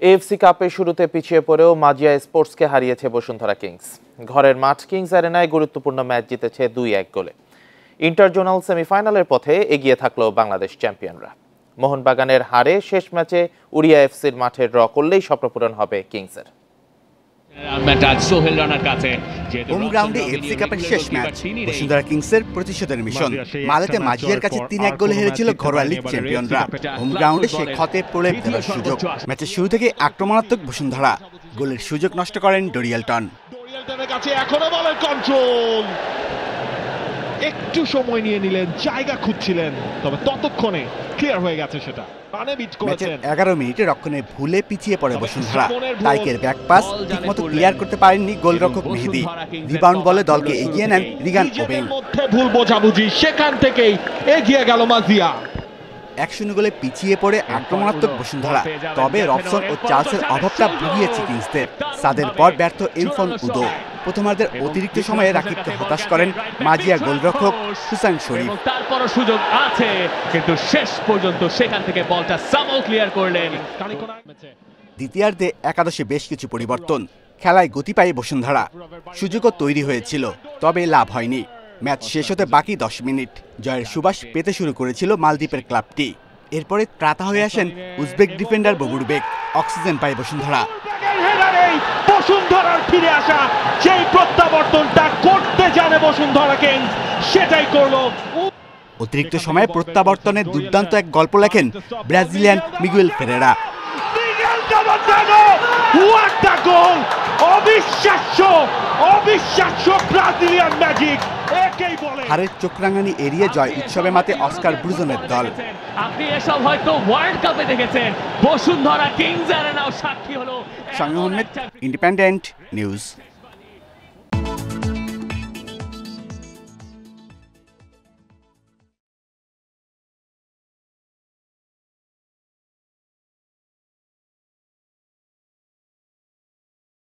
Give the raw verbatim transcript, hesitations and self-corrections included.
AFC কাপে শুরুতে পিছিয়ে পড়েও মাজিয়া স্পোর্টসকে হারিয়েছে বসুন্ধরা কিংস। ঘরের মাঠ কিংস অ্যারেনায় গুরুত্বপূর্ণ ম্যাচ জিতেছে দুই এক গোলে। ইন্টার-জোনাল সেমিফাইনালের পথে এগিয়ে থাকলো বাংলাদেশ চ্যাম্পিয়নরা। মোহন বাগানের হারে শেষ ম্যাচে ওড়িয়া এফসির মাঠে ড্র করলেই স্বপ্নপূরণ হবে কিংসের। হোম গ্রাউন্ডে এএফসি কাপের শেষ ম্যাচ বসুন্ধরা কিংসের প্রতিশোধের মিশন। মালেতে মাজিয়ার কাছে তিন এক গোলে হেরেছিল ঘরোয়া লিগ চ্যাম্পিয়নরা। হোম গ্রাউন্ডে সে ক্ষতে প্রলেপ দেওয়ার সুযোগ। ম্যাচের শুরু থেকে আক্রমণাত্মক বসুন্ধরা, গোলের সুযোগ নষ্ট করেন ডোরিয়ালটন। একটু সময় নিয়ে নিলেন, জায়গা খুঁজছিলেন, তবে ততক্ষণে ক্লিয়ার হয়ে গেছে সেটা। এগারো মিনিটে রক্ষণে ভুলে পিছিয়ে পড়ে বসুন্ধরা। টাইকের ব্যাক পাস ঠিকমতো ক্লিয়ার করতে পারেননি গোলরক্ষক মেহেদি। রিবাউন্ড বলে দলকে এগিয়ে নেন রিগান ওবেং। ভুল বোঝাবুঝি, সেখান থেকেই এগিয়ে গেল মাজিয়া। এক শূন্য গোলে পিছিয়ে পড়ে আক্রমণাত্মক বসুন্ধরা, তবে রবসন ও চার্লসের অভাবটা ভুগিয়েছে কিংসদের। সাদের পর ব্যর্থ ইরফান উদো। প্রথমার্ধের অতিরিক্ত সময়ে রাকিবকে হতাশ করেন মাজিয়া গোলরক্ষক হুসাইন শরীফ। তারপরও সুযোগ আছে, কিন্তু শেষ পর্যন্ত সেখান থেকে বলটা সামল ক্লিয়ার করলেন। দ্বিতীয়ার্ধে একাদশে বেশ কিছু পরিবর্তন, খেলায় গতি পায় বসুন্ধরা। সুযোগও তৈরি হয়েছিল, তবে লাভ হয়নি। ম্যাচ শেষ হতে বাকি দশ মিনিট। জয়ের সুবাস পেতে শুরু করেছিল মালদ্বীপের ক্লাবটি। এরপরে ত্রাতা হয়ে আসেন উজবেক ডিফেন্ডার বগুড়বেক। অক্সিজেন পায় বসুন্ধরা। বসুন্ধরার ফিরে আসা, সেই প্রত্যাবর্তনটা করতে জানে বসুন্ধরা কিংস, সেটাই করলো। অতিরিক্ত সময়ে প্রত্যাবর্তনের দুর্দান্ত এক গল্প লেখেন ব্রাজিলিয়ান মিগুয়েল ফেরেরা। অবিশ্বাস্য অবিশ্বাস্য ব্রাজিলিয়ান ম্যাজিক। হারের চোখরাঙানি এড়িয়ে জয় উৎসবে মাতে অস্কার ব্রুজনের দল। আপনি এসব হয়তো ওয়ার্ল্ড কাপে দেখেছেন, বসুন্ধরা কিংস অ্যারেনাও সাক্ষী হলো। Independent news.